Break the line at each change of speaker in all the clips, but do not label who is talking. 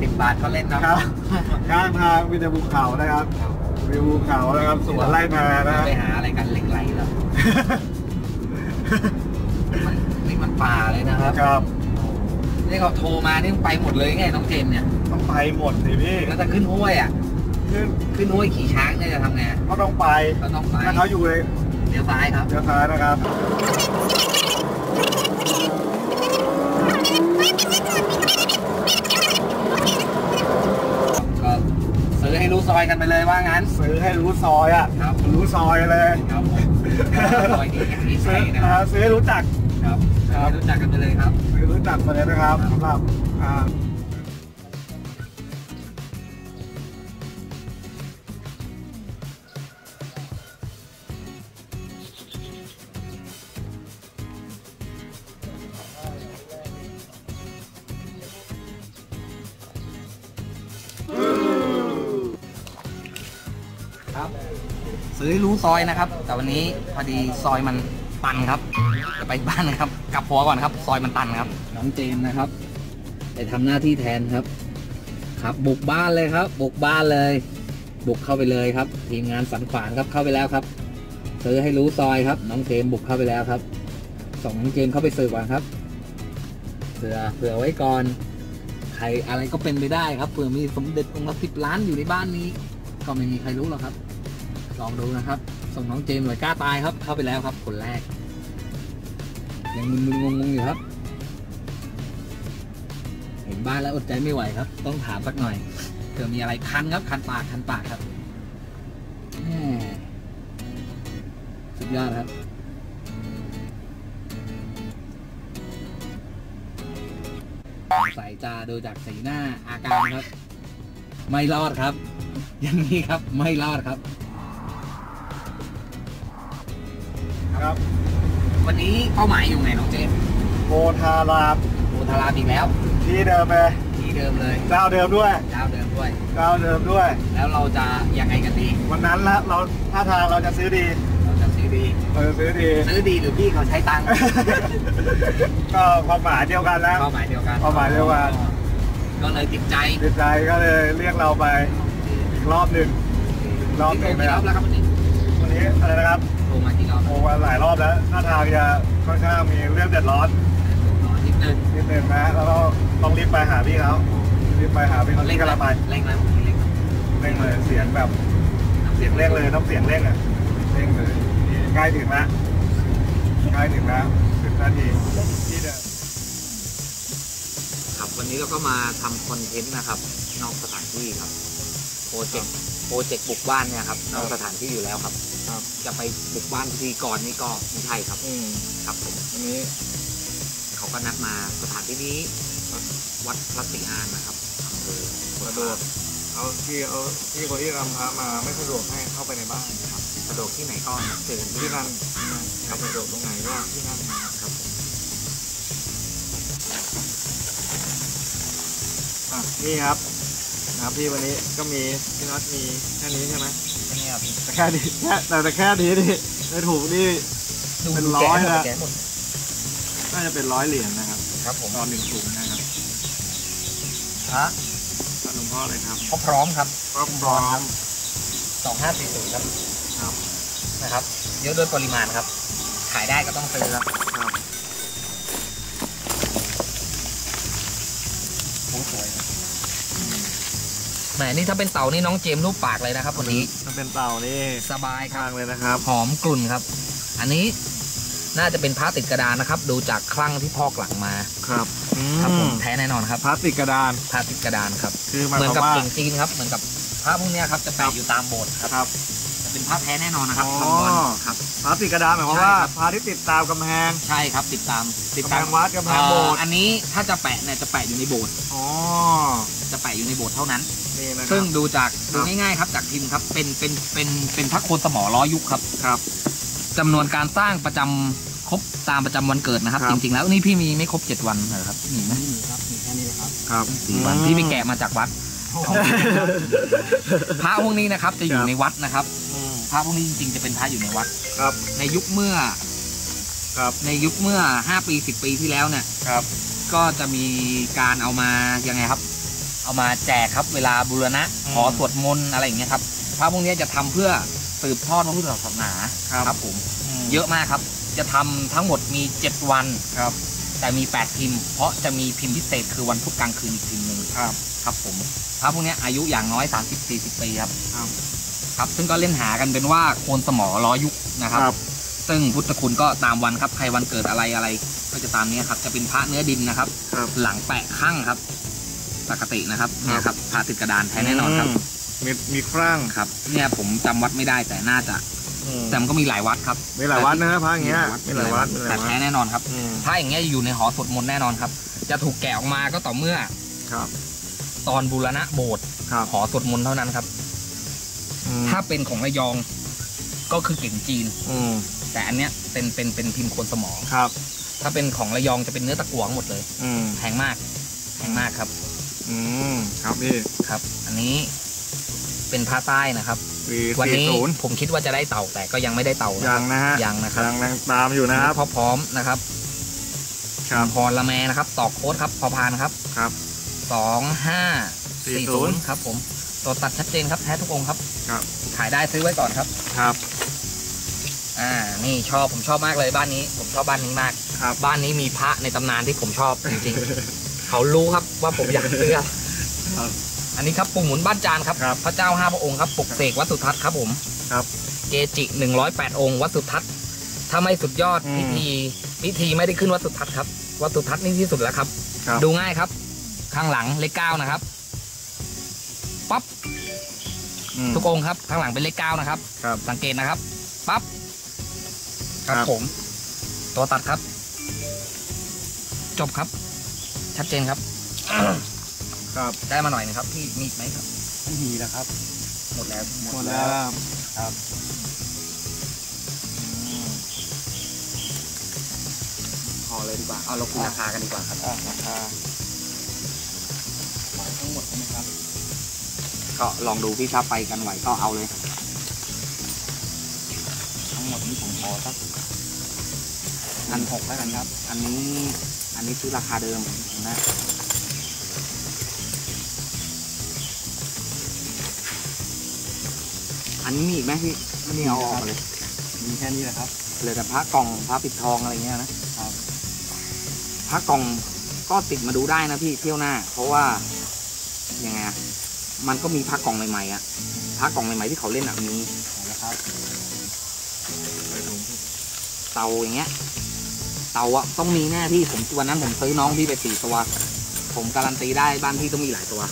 10 บาทก็เล่นนะครับ
ข้างทางมีแต่ภูเขานะครับวิวภูเขานะครับสวนไร่นานะครับ
ไปหาอะไรกันเหล็กไหลเหรอนี่มันป่าเลยนะครับ
ครับ
นี่เขาโทรมานี่ไปหมดเลยไงน้องเจมเนี่ย
ต้องไปหมดสิพี่
แล้วจะขึ้นห้วยอ่ะขึ้นห้วยขี่ช้างเนี่ยจะทำไง
ก็ต้องไปถ้าเขาอยู่เลย
เลี้ยวซ้ายครับ
เลี้ยวซ้ายนะครับ
ก็ซื้อให้รู้ซอยกันไปเลยว่างั้น
ซื้อให้รู้ซอยอ่ะ
ครับ
รู้ซอยเลย
ครับซอยนี้ใช่
นะครับซื้อให้รู้จัก
ครับรู้จักกันไปเลยครับ
ซื้อรู้จักไปเลยนะครับสำหรับ
ซื้อให้รู้ซอยนะครับแต่วันนี้พอดีซอยมันตันครับจะไปบ้านนะครับกลับหัวก่อนครับซอยมันตันครับน้องเจมนะครับไปทำหน้าที่แทนครับบุกบ้านเลยครับบุกบ้านเลยบุกเข้าไปเลยครับทีมงานสันขวานครับเข้าไปแล้วครับซื้อให้รู้ซอยครับน้องเจมบุกเข้าไปแล้วครับส่งน้องเจมเข้าไปซื้อก่อนครับเผื่อไว้ก่อนใครอะไรก็เป็นไปได้ครับเผื่อมีสมเด็จองค์ละ10 ล้านอยู่ในบ้านนี้ก็ไม่มีใครรู้หรอกครับลองดูนะครับส่งน้องเจมหน่อยกล้าตายครับเข้าไปแล้วครับคนแรกยังมึนๆงงๆอยู่ครับเห็นบ้านแล้วอดใจไม่ไหวครับต้องถามสักหน่อยเผื่อมีอะไรคันครับคันปากครับสุดยอดครับใส่จาโดยจากสีหน้าอาการครับไม่รอดครับอย่างนี้ครับไม่รอดครับ
ครับ
วันนี้เป้าหมายอยู่ไหนน้องเจม
โพธาราม
อีกแล้ว
ที่เดิมเลย
ที่เดิมเลย
เจ้าเดิมด้วย
แล้วเราจะยังไงกันดี
วันนั้นละเราท่าทางเราจะซื้อดีซื้อดี
หรือพี่เขาใช้ตังค์
ก็ความหมายเดียวกันแล้ว
ความหมายเดียวกันก็เลยติดใจ
ก็เลยเรียกเราไปอีกรอบหนึ่ง
กี่รอบแล้วครับวันนี้
อะไรนะครับ
โทรมากี่รอบ
โทรมาหลายรอบแล้วท่าทางจะค่อนข้างมีเรื่องเดือดร้อน
นิดนึง
นะแล้วก็ต้องรีบไปหาพี่เขา
เร่ง
กันละไป
เร่งเลย
เสียงแบบเสียงเร่งเลยต้องเสียงเร่งอ่ะเร่งเลยใกล้ถึงแล้ว10 นาทีที่เดิม
ครับวันนี้เราก็มาทำคอนเทนต์นะครับนอกสถานที่ครับโปรเจกต์บุกบ้านเนี่ยครับนอกสถานที่อยู่แล้วครับจะไปบุกบ้านทีก่อนนี่ก็ไม่ใช่ครับครับผม
อันนี้
เขาก็นัดมาสถานที่นี้วัดพระศรีอานนะครับ
สะดวกเอาที่คนที่นำพามาไม่สะดวกให้เข้าไปในบ้าน
ครับสะดวกที่ไหนก็เจอ
ที่นั่นครับสะดวกตรงไหนก็ที่นั่น
ครับ
นี่ครับพี่วันนี้ก็มีพี่น็อตมีแค่นี้ใช่ไหม
แค่นี้ครับ
แต่แค่นี้นี่ในถุงนี่เป็น100นะน่าจะเป็น100 เหรียญนะครับ
ครับผม
ตอน1 ถุงนะครับหลวงพ่อเลยครับ
พร้อมครับ
พร้อม
2540ครับนะครับเยอะโดยปริมาณครับขายได้ก็ต้องซื้อครับสวยแหมนี่ถ้าเป็นเต่านี่น้องเจมรูปปากเลยนะครับวันนี้
ถ้าเป็นเต่านี่
สบาย
ครับเลยนะครับ
หอมกลุ่นครับอันนี้น่าจะเป็นพระติดกระดานนะครับดูจากคลั่งที่พอกหลังมา
ครับ
ผมแท้แน่นอนครับ
พระติดกระดาน
ครับเหมือนกับเก่งจีนครับเหมือนกับพระพวกนี้ครับจะแปะอยู่ตามโบสถ์ครับเป็นพระแท้แน่นอนนะครับ
ครับพระติดกระดานหมายความว่าพระที่ติดตามกำแพง
ใช่ครับติดตาม
วัดกำแพงโบสถ์
อันนี้ถ้าจะแปะเนี่ยจะแปะอยู่ในโบสถ์จะแปะอยู่ในโบสถ์เท่านั้นซึ่งดูง่ายๆครับจากพิมพ์ครับเป็นพระโคนสมอล้อยุคครับจำนวนการสร้างประจำครบตามประจำวันเกิดนะครับจริงๆแล้วนี่พี่มีไม่ครบ7 วันเหรอครับมีไหม
มีครับมีแค่นี้เลย
ครับ4 วันพี่ไปแกะมาจากวัดพระพวกนี้นะครับจะอยู่ในวัดนะครับพระพวกนี้จริงๆจะเป็นพระอยู่ในวัด
ครับ
ในยุคเมื่อ5 ปี 10 ปีที่แล้วเนี่ย
ครับ
ก็จะมีการเอามายังไงครับเอามาแจกครับเวลาบูรณะขอสวดมนต์อะไรอย่างเงี้ยครับพระพวกนี้จะทำเพื่อสืบทอดพระพุทธศาสนาครับผมเยอะมากครับจะทำทั้งหมดมี7วัน
ครับ
แต่มี8พิมพ์เพราะจะมีพิมพ์พิเศษคือวันพุธกลางคืนอีกพิมพ์หนึ่งครับผมพระพวกนี้อายุอย่างน้อย30-40 ปีครับครับซึ่งก็เล่นหากันเป็นว่าโคนสมอล้อยุคนะครับซึ่งพุทธคุณก็ตามวันครับใครวันเกิดอะไรก็จะตามนี้ครับจะเป็นพระเนื้อดินนะครับหลังแปะข้างครับปกตินะครับเนี่ยครับพระติดกระดานแท้แน่นอนครับ
มีครั่ง
ครับเนี่ยผมจำวัดไม่ได้แต่น่าจะแต่มันก็มีหลายวัดครับ
มีหลายวัดนะพระอย่างเงี้ยมีหลายวัด
แต่แท้แน่นอนครับพระอย่างเงี้ยอยู่ในหอสวดมนต์แน่นอนครับจะถูกแกะออกมาก็ต่อเมื่อตอนบูรณะโบสถ์หอสวดมนต์เท่านั้นครับถ้าเป็นของระยองก็คือเก่งจีนแต่อันเนี้ยเป็นพิมพ์โคนสมอ
ครับ
ถ้าเป็นของระยองจะเป็นเนื้อตะกั่วหมดเลยแพงมากครับ
ครับพี่
ครับอันนี้เป็นพระใต้นะครับวันนี้ผมคิดว่าจะได้เต่าแต่ก็ยังไม่ได้เต่า
ยังนะฮะ
ยังนะครับ
ยังตามอยู่นะครับ
พร้อมนะครับพรละแมนะครับตอกโค้ดครับพอพานครับ2540ครับผมตัวตัดชัดเจนครับแท้ทุกองค์ครับขายได้ซื้อไว้ก่อนครับนี่ผมชอบมากเลยบ้านนี้ผมชอบบ้านนี้มากบ้านนี้มีพระในตำนานที่ผมชอบจริงๆเขารู้ครับว่าผมอยากซื้ออันนี้ครับปู่หมุนบ้านจานครับพระเจ้า5 พระองค์ครับปลุกเสกวัดสุทัศน์ครับผมเกจิ108 องค์วัดสุทัศน์ถ้าไม่สุดยอดพิธีไม่ได้ขึ้นวัดสุทัศน์ครับวัดสุทัศน์นี่ที่สุดแล้วครับดูง่ายครับข้างหลังเลข 9นะครับปั๊บทุกองค์ครับข้างหลังเป็นเลข 9นะครับสังเกตนะครับปั๊บครับผมตัวตัดครับจบครับชัดเจนครับได้มาหน่อยนะครับพี่มีไหมครับ
ไม่มีแล้วครับ
หมดแล้ว
ครับ
พอเลยดีกว่าเอาเราคุยราคากันดีกว่าครับ
ราคา
ทั้งหมดใช่ไหมครับก็ลองดูพี่ชอบไปกันไหวก็เอาเลยทั้งหมดนี้ผมขอสัก1,600แล้วกันครับอันนี้ซื้อราคาเดิมนะอันนี้มีอีกไหมพี่ไม่มีเอาออกเลย
มีแค่นี้แหละครับ
เหลือแต่พระกล่องพระปิดทองอะไรเงี้ยนะครับพระกล่องก็ติดมาดูได้นะพี่เที่ยวหน้าเพราะว่ายังไงมันก็มีพระกล่องใหม่ๆพระกล่องใหม่ๆที่เขาเล่นมี
นะครับ
เตาอย่างเงี้ยเตาต้องมีแน่พี่ผมวันนั้นผมซื้อน้องพี่ไป4 ตัวผมการันตีได้บ้านพี่ต้องมีหลายตัว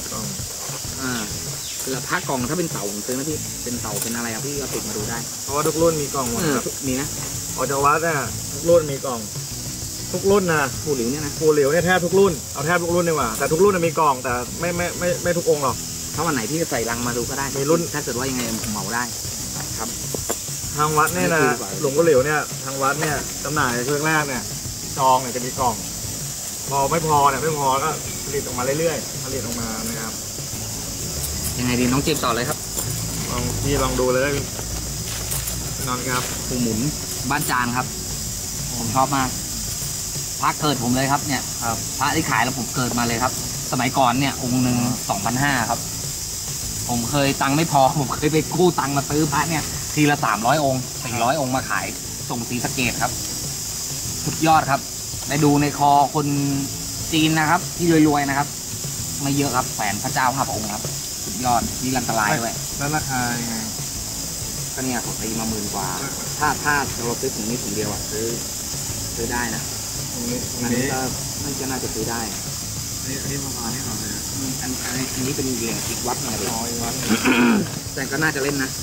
แล้วพระกล่องถ้าเป็นเต่าผมซื้อนะพี่เป็นเต่าเป็นอะไรพี่ก็ติดมาดูได้
เพราะว่าทุกรุ่นมีกล่องหมด
มีนะ
ออกจากวัดเนี่ยทุกรุ่นมีกล่องทุกรุ่นนะ
ฟูหลิวเนี่ยนะ
ฟูหลิวเนี่ยแทบทุกรุ่นเอาแทบทุกรุ่นเลยว่ะแต่ทุกรุ่นมีกล่องแต่ไม่ทุกองค์หรอก
ถ้าวันไหนพี่จะใส่รังมาดูก็ได้
มีรุ่น
ถ้าเกิดว่ายังไงผมเหมาได้ครับ
ทางวัดเนี่ยนะหลวงปู่หลิวเนี่ยทางวัดเนี่ยจำหน่ายช่วงแรกเนี่ยซองเนี่ยจะมีกล่องพอไม่พอก็ผลิตออกมาเรื่อยๆผลิตออกมานะครับ
ยังไงดีน้องจิมต่อเลยครับ
ลองดูเลยนอนครับ
ปู่หมุนบ้านจานครับผมชอบมากพระเกิดผมเลยครับเนี่ยพระที่ขายแล้วผมเกิดมาเลยครับสมัยก่อนเนี่ยองค์หนึ่ง2,500ครับผมเคยตังค์ไม่พอผมเคยไปกู้ตังค์มาซื้อพระเนี่ยทีละ300 องค์400 องค์มาขายส่งศรีสะเกษครับสุดยอดครับได้ดูในคอคนจีนนะครับที่รวยๆนะครับไม่เยอะครับแฝนพระเจ้า5 พระองค์ครับสุดยอดนี่อันตรายด้วย
แล้วราคาไง
ก็เนี่ยเขาตีมา10,000 กว่าถ้าเราซื้อถึงนี้ถึงเดียวซื้อได้นะอันนี้ก็น่าจะซื้อได้
อันนี้ประมาณนี้ก่อนเลย
อันนี้เป็นเหรียญอีกวัดหนึ่งเลยแต่ก็น่าจะเล่นนะ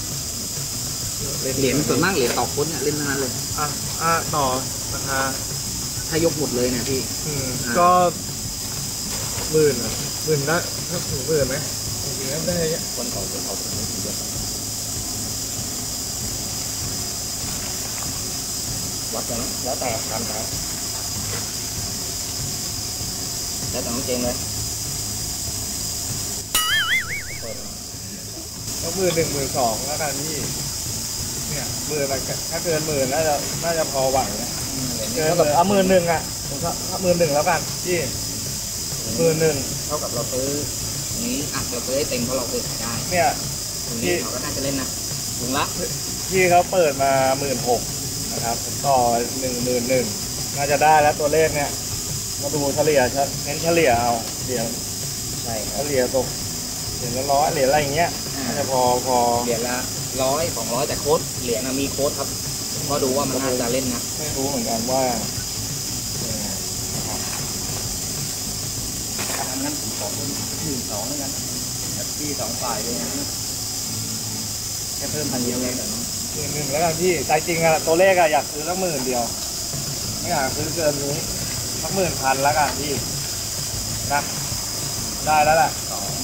เหรียญส่วนมากเหรียญต่อคนเนี่ยเล่นทั้งนั้นเลย
ต่อราคา
ถ้ายกหมดเลยเนี่ยพี่
ก็10,000ได้ถ้าถึง10,000ไหมจริงๆได้
คนเขาถึงไม่ถึงเยอะวัดกันแล้วแต่การขายแล้วแต่น้องเจมเลย
ก็10,000 12,000แล้วกันพี่เนี่ย10,000ถ้าเกิน10,000น่าจะพอไหวนะเกินแบบ10,000อ่ะผมก็10,000แล้วกันพี่10,000
เท่ากับเราซื้อตรงนี้เราซื้อให้เต็มเพราะเราเคยขายได้
เนี่ย
ตรงนี้เขาก็น่าจะเล่นนะลุงละ
ที่เขาเปิดมา16,000นะครับผมต่อ11,000น่าจะได้แล้วตัวเลขเนี่ยมาดูเฉลี่ยเน้นเฉลี่ยเอาเหรียญ
ใช่ค
เฉ
รับ
ลี่ยตกเหรียญละ100เหรียญอะไรอย่างเงี้ยน่าจะพอ
เหรียญละ100 200แต่โค้ดเหรียญมีโค้ดครับก็ดูว่ามันน่าจะเล่นนะ
ไม่รู้เหมือนกันว่า
อันนั้นผมขอเพิ่ม1,200แล้วกันที่2ฝ่ายเลยนะแค่เพิ่ม1,000เดียวเองแต่น้อง
11,000แล้วกันพี่ใจจริงอะตัวเลขอะอยากซื้อสัก10,000เดียวไม่อยากซื้อเกินนี้สัก10,000แล้วกันพี่นะได้แล้วแหละ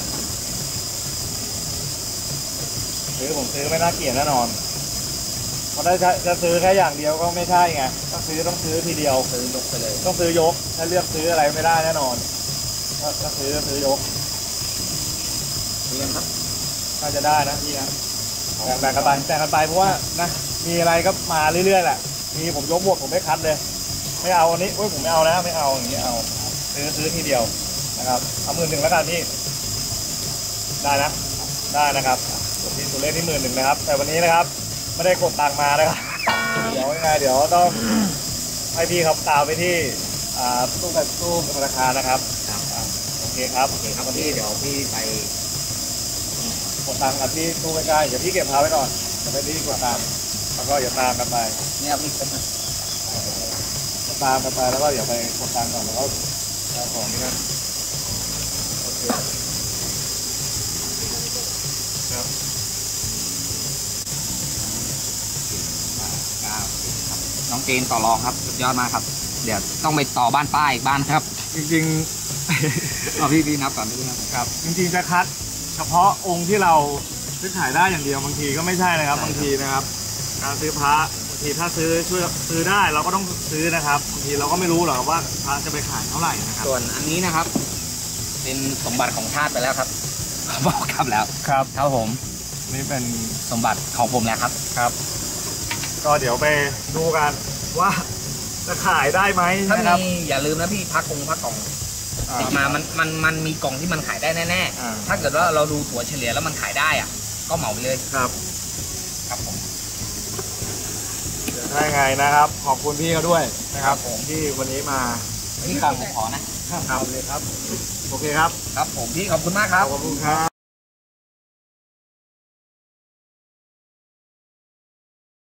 ผมซื้อไม่น่าเกลียดแน่นอนเพราะถ้าจะซื้อแค่อย่างเดียวก็ไม่ใช่ไงต้องซื้อทีเดียว
ซื้อยกไปเลย
ต้องซื้อยกถ้าเลือกซื้ออะไรไม่ได้แน่นอนถ้าซื้อยก
เรียนครับ
น่าจะได้นะพี่นะแบ่งกันไปเพราะว่านะมีอะไรก็มาเรื่อยๆแหละมีผมยกบวกผมไม่คัดเลยไม่เอาอันนี้โอ้ยผมไม่เอานะไม่เอาอย่างนี้เอาซื้อทีเดียวนะครับเอา11,000แล้วกันพี่ได้นะได้นะครับตัวเลขที่11,000นะครับแต่วันนี้นะครับไม่ได้กดตังค์มานะครับเดี๋ยวยังไงเดี๋ยวต้องให้พี่ครับตามไปที่ตู้ธนาคารนะครับโอเคครับ
โอเคครับพี่เดี๋ยวพี่ไป
กดตังค์กับที่ตู้ใกล้ๆเดี๋ยวพี่เก็บพาไว้ก่อนเดี๋ยวไปที่กดตังค์แล้วก็อย่าตามกันไป
เนี่ยพี่เป็น
ตามกันไปแล้วก็เดี๋ยวไปกดตังค์ก่อนแล้วก็เอาของนี่นะโอเคครับ
น้องเจนต่อรองครับสุดยอดมากครับ เดี๋ยวต้องไปต่อบ้านป้าอีกบ้านครับ
จริง
เอาพี่นับก่อนพี่นับ
ๆครับจริงๆจะคัดเฉพาะองค์ที่เราซื้อขายได้อย่างเดียวบางทีก็ไม่ใช่นะครับบางทีนะครับการซื้อพระบางทีถ้าช่วยซื้อได้เราก็ต้องซื้อนะครับบางทีเราก็ไม่รู้หรอกว่าพระจะไปขายเท่าไหร่นะครับ
ส่วนอันนี้นะครับ เป็นสมบัติของชาติไปแล้วครับบอกครับแล้ว
ครับ
ครับผม
นี่เป็น
สมบัติของผมแล้วครับ
ครับก็เดี๋ยวไปดูกันว่าจะขายได้ไหม
ถ้า
นะครับ
มีอย่าลืมนะพี่พักกล่องติดมามันมีกล่องที่มันขายได้แน่
อ่า
ๆถ้าเกิดว่าเราดูถั่วเฉลี่ยแล้วมันขายได้อ่ะก็เหมาไปเลย
ครับ
ครับผม
เดี๋ยวถ้ายังไงนะครับ ขอบคุณพี่เขาด้วยนะครับผมที่วันนี้มา
นี่กล่องผมขอนะ
ทำเลยครับโอเคครับ
ครับผมพี่ขอบคุณมากครับ
ขอบคุณครับ